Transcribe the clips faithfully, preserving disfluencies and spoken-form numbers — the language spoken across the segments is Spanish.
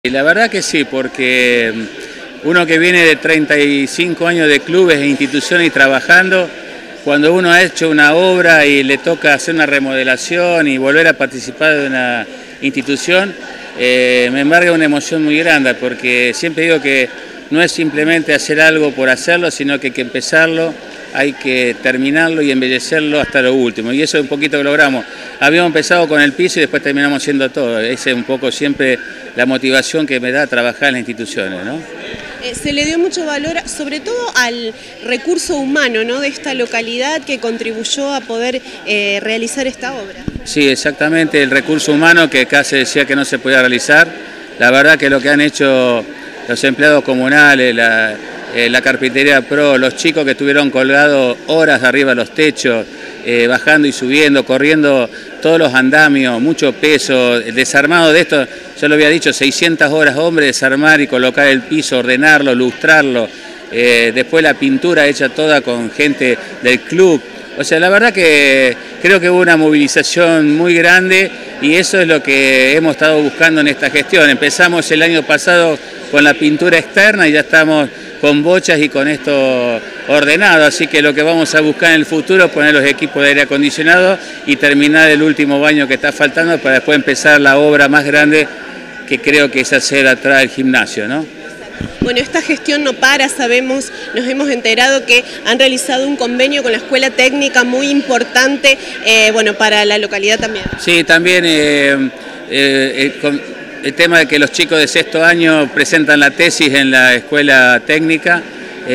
Y la verdad que sí, porque uno que viene de treinta y cinco años de clubes e instituciones y trabajando, cuando uno ha hecho una obra y le toca hacer una remodelación y volver a participar de una institución, eh, me embarga una emoción muy grande, porque siempre digo que no es simplemente hacer algo por hacerlo, sino que hay que empezarlo, hay que terminarlo y embellecerlo hasta lo último, y eso es un poquito que logramos. Habíamos empezado con el piso y después terminamos haciendo todo. Esa es un poco siempre la motivación que me da trabajar en las instituciones, ¿no? Eh, se le dio mucho valor, sobre todo al recurso humano, ¿no?, de esta localidad que contribuyó a poder eh, realizar esta obra. Sí, exactamente, el recurso humano que acá se decía que no se podía realizar. La verdad que lo que han hecho los empleados comunales, la, eh, la carpintería pro, los chicos que estuvieron colgados horas arriba de los techos, eh, bajando y subiendo, corriendo todos los andamios, mucho peso, desarmado de esto, yo lo había dicho, seiscientas horas, hombre, desarmar y colocar el piso, ordenarlo, lustrarlo, eh, después la pintura hecha toda con gente del club. O sea, la verdad que creo que hubo una movilización muy grande y eso es lo que hemos estado buscando en esta gestión. Empezamos el año pasado con la pintura externa y ya estamos con bochas y con esto ordenado, así que lo que vamos a buscar en el futuro es poner los equipos de aire acondicionado y terminar el último baño que está faltando para después empezar la obra más grande, que creo que es hacer atrás del gimnasio, ¿no? Bueno, esta gestión no para, sabemos, nos hemos enterado que han realizado un convenio con la Escuela Técnica muy importante, eh, bueno, para la localidad también. Sí, también eh, eh, el, el tema de que los chicos de sexto año presentan la tesis en la Escuela Técnica.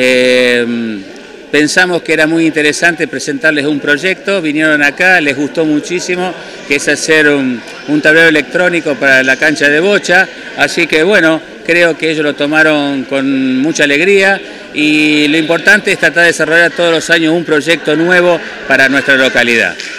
Eh, pensamos que era muy interesante presentarles un proyecto, vinieron acá, les gustó muchísimo, que es hacer un, un tablero electrónico para la cancha de bocha, así que bueno, creo que ellos lo tomaron con mucha alegría y lo importante es tratar de desarrollar todos los años un proyecto nuevo para nuestra localidad.